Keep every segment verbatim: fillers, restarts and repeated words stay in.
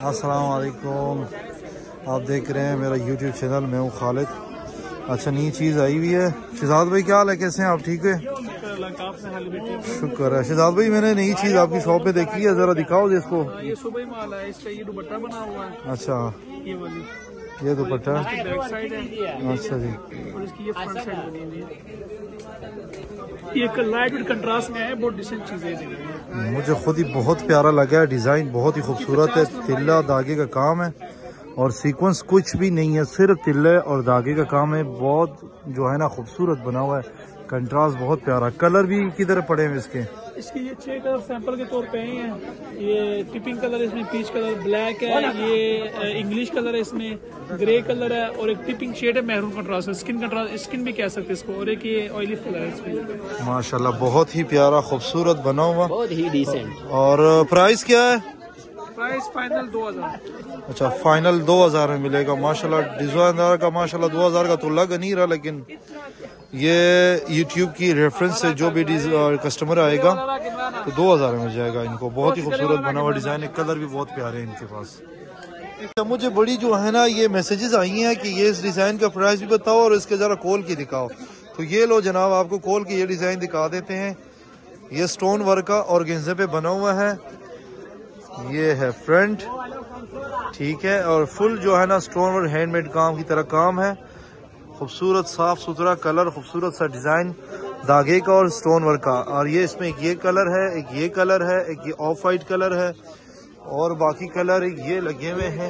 अस्सलाम वालेकुम, आप देख रहे हैं मेरा यूट्यूब चैनल। मैं हूँ खालिद। अच्छा, नई चीज़ आई हुई है। शहजाद भाई क्या हाल है, कैसे हैं आप? ठीक है, शुक्र है। शहजाद भाई मैंने नई चीज़ आपकी शॉप पे देखी है, ज़रा दिखाओ जी इसको। ये सुबह माल है, इसका ये दुपट्टा बना हुआ है। अच्छा, ये वाली ये दुपट्टा। बैक साइड है। अच्छा जी, और इसकी ये फ्रंट साइड बनी हुई है। ये एक लाइट वेट कंट्रास्ट में है, बहुत डिसेंट चीजें। मुझे खुद ही बहुत प्यारा लगा है। डिज़ाइन बहुत ही खूबसूरत है। तिल्ला धागे का काम है और सीक्वेंस कुछ भी नहीं है, सिर्फ तिल्ले और धागे का काम है। बहुत जो है ना खूबसूरत बना हुआ है। कंट्रास्ट बहुत प्यारा। कलर भी किधर पड़े हैं इसके? इसके ये छह कलर सैंपल के तौर पे हैं। ये टिपिंग कलर है, इसमें पीच कलर, ब्लैक है, ये इंग्लिश कलर है, इसमें ग्रे कलर है और एक टिपिंग शेड है, मैरून कंट्रास्ट है, स्किन कंट्रास्ट, स्किन भी कह सकते हैं इसको। और एक ये ऑयली कलर है इसमें। माशाल्लाह बहुत ही प्यारा खूबसूरत बना हुआ, बहुत ही डिसेंट। और प्राइस क्या है? प्राइस फाइनल दो हजार। अच्छा, फाइनल दो हजार में मिलेगा। माशाल्लाह डिजाइनदार का माशाल्लाह दो हजार का तो लग नहीं रहा, लेकिन ये यूट्यूब की रेफरेंस से जो भी कस्टमर आएगा तो दो हजार में मिल जाएगा इनको। बहुत ही खूबसूरत बना हुआ डिजाइन है, कलर भी बहुत प्यारे हैं इनके पास। मुझे बड़ी जो है ना ये मैसेजेस आई हैं कि ये इस डिजाइन का प्राइस भी बताओ और इसके जरा खोल के दिखाओ। तो ये लो जनाब, आपको खोल के ये डिजाइन दिखा देते हैं। ये स्टोन वर्क का और गेंजे पे बना हुआ है। ये है फ्रंट, ठीक है, और फुल जो है ना स्टोन वर्क हैंडमेड काम की तरह काम है। खूबसूरत साफ सुथरा कलर, खूबसूरत सा डिजाइन धागे का और स्टोन वर्क का। और ये इसमें एक ये कलर है, एक ये कलर है, एक ये ऑफ वाइट कलर है और बाकी कलर ये लगे हुए हैं।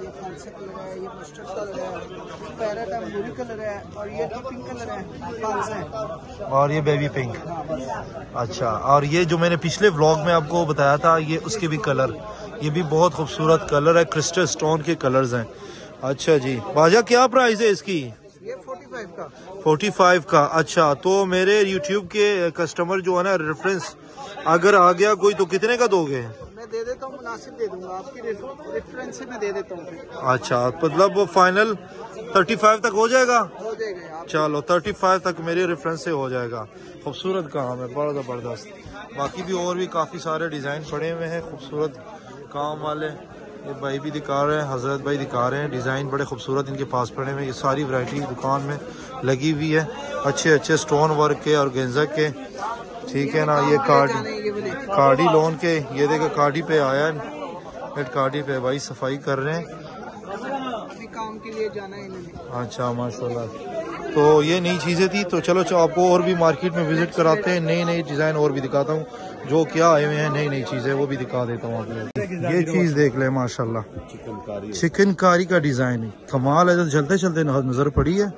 और ये बेबी पिंक। अच्छा, और ये जो मैंने पिछले व्लॉग में आपको बताया था, ये उसके भी कलर, ये भी बहुत खूबसूरत कलर है, क्रिस्टल स्टोन के कलर्स हैं। अच्छा जी, बाजा क्या प्राइस है इसकी? ये पैंतालीस का। पैंतालीस का। अच्छा, तो मेरे यूट्यूब के कस्टमर जो है ना रेफरेंस अगर आ गया कोई तो कितने का दोगे? मैं दे देता हूँ, मुनासिब दे दूंगा, आपकी रेफरेंस से मैं दे देता हूँ। अच्छा, मतलब वो फाइनल पैंतीस तक हो जाएगा? हो जाएगा। चलो पैंतीस तक मेरे रेफरेंस से हो जाएगा। खूबसूरत काम है, बड़ा जबरदस्त। बाकी भी और भी काफी सारे डिजाइन पड़े हुए हैं खूबसूरत काम वाले। ये भाई भी दिखा रहे हैं, हजरत भाई दिखा रहे हैं, डिजाइन बड़े खूबसूरत इनके पास पड़े हुए हैं। ये सारी वैरायटी दुकान में लगी हुई है, अच्छे अच्छे स्टोन वर्क के और गेंजा के, ठीक है ना। ये कार्ड कार्डी लोन के, ये देखो कार्डी पे आया है, कार्डी पे भाई सफाई कर रहे हैं, काम के लिए जाना है इन्होंने। अच्छा माशाल्लाह। तो ये नई चीजें थी। तो चलो चलो आपको और भी मार्केट में विजिट कराते हैं, नई नई डिजाइन और भी दिखाता हूँ जो क्या आए हुए हैं, नई नई चीजें वो भी दिखा देता हूँ आपको। ये चीज देख ले माशाल्लाह, चिकन कारी का डिजाइन कमाल है, जो चलते चलते नजर पड़ी है,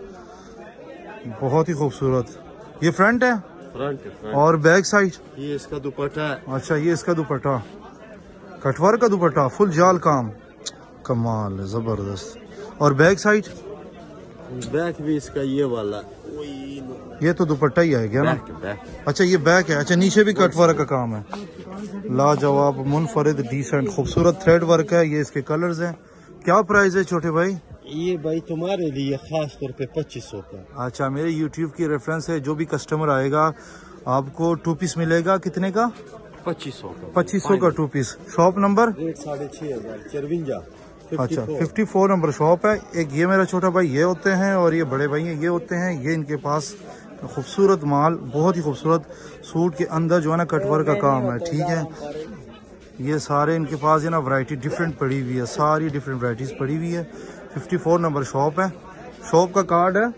बहुत ही खूबसूरत। ये फ्रंट है, फ्रंट, फ्रंट। और बैक साइड ये इसका दुपट्टा है। अच्छा, ये इसका दुपट्टा, कटवर का दुपट्टा, फुल जाल काम, कमाल है, जबरदस्त। और बैक साइड बैक भी इसका ये वाला, ये तो दुपट्टा ही है क्या ना? Back, back. अच्छा, ये बैक है। अच्छा, नीचे भी कट वर्क का काम है, लाजवाब, मुनफरिद, डिसेंट, खूबसूरत थ्रेड वर्क है। ये इसके कलर्स हैं। क्या प्राइस है छोटे भाई? ये भाई तुम्हारे लिए खास तौर पे पच्चीस सौ का। अच्छा, मेरे यूट्यूब की रेफरेंस है, जो भी कस्टमर आएगा आपको टू पीस मिलेगा। कितने का? पच्चीस सौ का। पच्चीस सौ का two piece. Shop number? Rate साढ़े छह हजार चरविंजा। अच्छा, चौवन नंबर शॉप है। एक ये मेरा छोटा भाई ये होते हैं और ये बड़े भाई ये होते हैं। ये इनके पास खूबसूरत माल, बहुत ही खूबसूरत सूट के अंदर जो है ना कटवर का काम है, ठीक है। ये सारे इनके पास है ना वैरायटी डिफरेंट पड़ी हुई है, सारी डिफरेंट वैरायटीज पड़ी हुई है। चौवन नंबर शॉप है। शॉप का कार्ड है,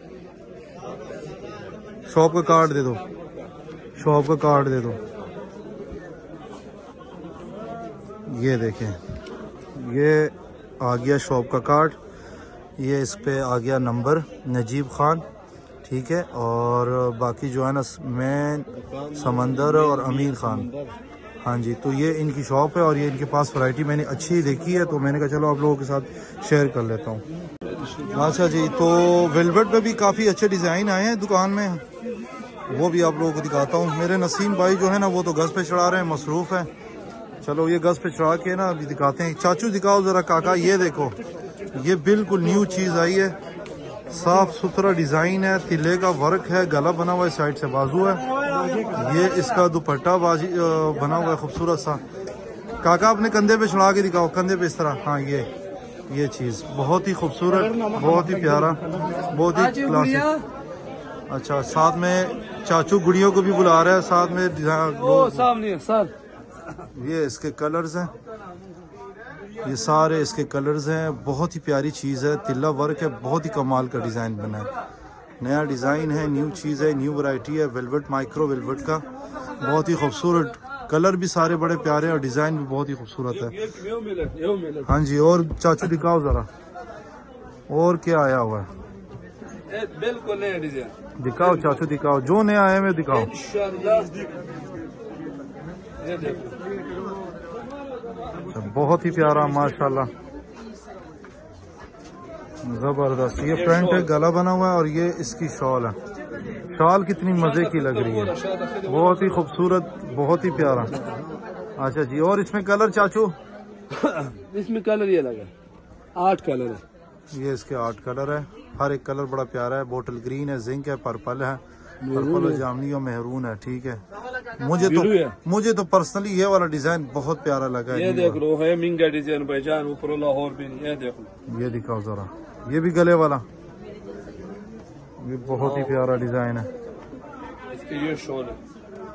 शॉप का कार्ड दे दो, शॉप का कार्ड दे दो। ये देखें, ये आ गया शॉप का कार्ड, ये इस पे आ गया नंबर नजीब खान, ठीक है। और बाकी जो है ना मैं समंदर और अमीर खान, हाँ जी। तो ये इनकी शॉप है और ये इनके पास वैरायटी मैंने अच्छी देखी है, तो मैंने कहा चलो आप लोगों के साथ शेयर कर लेता हूँ। अच्छा जी, तो वेलवेट में भी काफ़ी अच्छे डिज़ाइन आए हैं दुकान में, वो भी आप लोगों को दिखाता हूँ। मेरे नसीम भाई जो है ना वो तो गज पे चढ़ा रहे हैं, मसरूफ़ है। चलो ये गज पे चढ़ा के ना अभी दिखाते हैं। चाचू दिखाओ ज़रा काका, ये देखो, ये बिल्कुल न्यू चीज़ आई है, साफ सुथरा डिज़ाइन है, तिल्ले का वर्क है, गला बना हुआ है, साइड से बाजू है। ये इसका दुपट्टा बाजी बना हुआ है खूबसूरत सा, काका अपने कंधे पे चढ़ा के दिखाओ, कंधे पे इस तरह। हाँ ये ये चीज बहुत ही खूबसूरत, बहुत ही प्यारा, बहुत ही क्लासिक। अच्छा साथ में चाचू गुड़ियों को भी बुला रहा है, साथ में ओ सामने सर ये इसके कलर्स हैं, ये सारे इसके कलर्स हैं। बहुत ही प्यारी चीज़ है, तिल्ला वर्क है, बहुत ही कमाल का डिज़ाइन बना है। नया डिज़ाइन है, न्यू चीज़ है, न्यू वैरायटी है, वेलवेट माइक्रो वेलवेट का, बहुत ही खूबसूरत। कलर भी सारे बड़े प्यारे और डिज़ाइन भी बहुत ही खूबसूरत है। हाँ जी, और चाचू दिखाओ ज़रा और क्या आया हुआ है, बिल्कुल नया डिजाइन दिखाओ चाचू, दिखाओ जो नया आया में दिखाओ। ये देखो बहुत ही प्यारा माशाल्लाह, जबरदस्त। ये फ्रंट है, गला बना हुआ है और ये इसकी शॉल है। शॉल कितनी मजे की लग रही है, बहुत ही खूबसूरत, बहुत ही प्यारा। अच्छा जी, और इसमें कलर चाचू? इसमें कलर ये लगा आठ कलर है, ये इसके आठ कलर है, हर एक कलर बड़ा प्यारा है। बोटल ग्रीन है, जिंक है, पर्पल है, पर्पल और जामनी और मेहरून है। ठीक है, मुझे तो मुझे तो पर्सनली ये वाला डिजाइन बहुत प्यारा लगा है। ये देख लो है मिंगा डिजाइन भाईजान, ऊपर लाहौर भी नहीं, ये देखो। ये दिखाओ जरा, ये भी गले वाला, ये बहुत ही प्यारा डिजाइन है। इसकी ये शॉल है,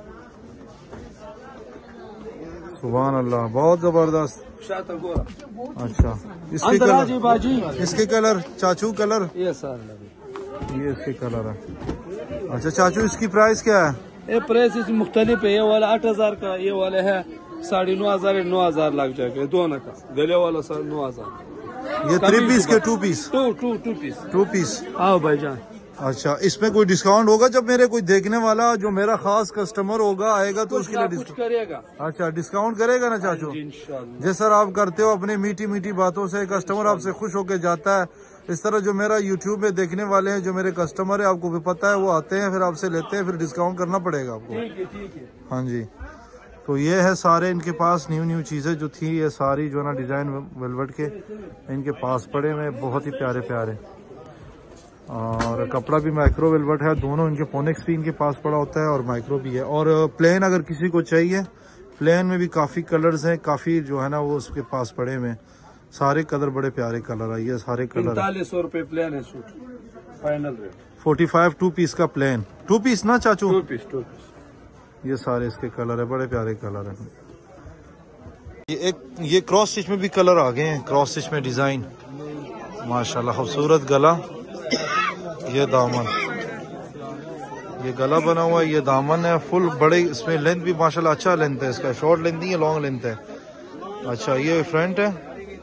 सुभान अल्लाह, बहुत जबरदस्त। शातर गोरा। अच्छा इसके कलर, बाजी इसके कलर चाचू, कलर ये सर ये इसके कलर है। अच्छा चाचू इसकी प्राइस क्या है? ये प्राइस इसमें मुख्तलिफ है, ये वाला आठ हजार का, ये वाला है साढ़े नौ हजार, नौ हजार लग जाएगा दोनों का। गले वाला सर नौ हजार। ये थ्री पीस के two piece two two two piece two piece आओ भाईजान। अच्छा इसमें कोई डिस्काउंट होगा? जब मेरे कोई देखने वाला जो मेरा खास कस्टमर होगा आएगा तो उसके लिए कुछ डिस्काउंट करेगा। अच्छा डिस्काउंट करेगा ना चाचू? इंशाल्लाह। जैसा आप करते हो अपने मीठी मीठी बातों से, कस्टमर आपसे खुश होकर जाता है। इस तरह जो मेरा यूट्यूब में देखने वाले हैं, जो मेरे कस्टमर है, आपको भी पता है, वो आते हैं फिर आपसे लेते हैं, फिर डिस्काउंट करना पड़ेगा आपको। ठीक है ठीक है। हाँ जी, तो ये है सारे इनके पास न्यू न्यू चीज़ें जो थी, ये सारी जो ना डिज़ाइन वेलवेट के इनके पास पड़े हुए, बहुत ही प्यारे प्यारे। और कपड़ा भी माइक्रो वेलवेट है, दोनों इनके पोनिक्स भी इनके पास पड़ा होता है और माइक्रो भी है। और प्लेन अगर किसी को चाहिए, प्लेन में भी काफ़ी कलर्स हैं, काफ़ी जो है ना वो उसके पास पड़े हुए, सारे कलर बड़े प्यारे कलर है। ये सारे कलर पैंतालीस सौ रुपए प्लेन है suit, final rate. Forty five two piece का प्लेन, टू पीस ना चाचू? Two piece two piece. ये सारे इसके कलर है, बड़े प्यारे कलर है। ये एक ये क्रॉस स्टिच में भी कलर आ गए हैं, क्रॉस स्टिच में डिजाइन माशाल्लाह, खूबसूरत गला, ये दामन, ये गला बना हुआ है, ये दामन है फुल बड़े, इसमें लेंथ भी माशाल्लाह अच्छा लेंथ है इसका, शॉर्ट लेंथ नहीं है, लॉन्ग लेंथ है। अच्छा ये फ्रंट है,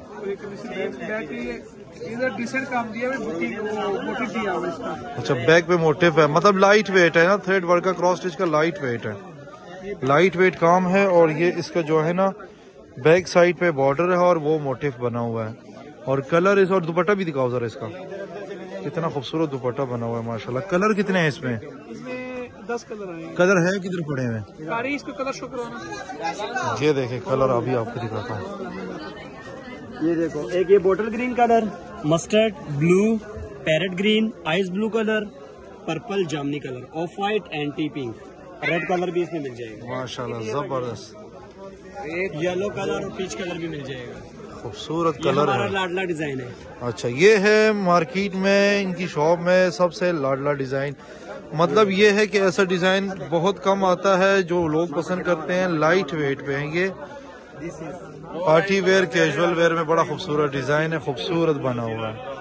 काम दिया अच्छा बैक पे मोटिव है, मतलब लाइट वेट है ना, थ्रेड वर्क का क्रॉस स्टिच का लाइट वेट है, लाइट वेट काम है। और ये इसका जो है ना बैक साइड पे बॉर्डर है और वो मोटिव बना हुआ है। और कलर इस, और दुपट्टा भी दिखाओ जरा इसका, कितना खूबसूरत दुपट्टा बना हुआ है माशाल्लाह। कलर कितने हैं इसमें? इसमें दस कलर आएंगे। कलर है किधर पड़े हुए? इसका कलर शो करवाना। ये देखे कलर अभी आपको दिखाता हूँ। ये देखो, एक ये bottle green colour, mustard blue, parrot green, ice blue colour, purple जामनी colour, off white anti pink, red colour भी इसमें मिल जाएगा माशाल्लाह जबरदस्त। येलो कलर और पीच कलर भी मिल जाएगा, खूबसूरत ये कलर हमारा है। लाडला डिजाइन है। अच्छा ये है मार्केट में इनकी शॉप में सबसे लाडला डिजाइन, मतलब ये है कि ऐसा डिजाइन बहुत कम आता है जो लोग पसंद करते हैं। लाइट वेट पे है ये, पार्टी वेयर कैजुअल वेयर में बड़ा खूबसूरत डिजाइन है, खूबसूरत बना हुआ है।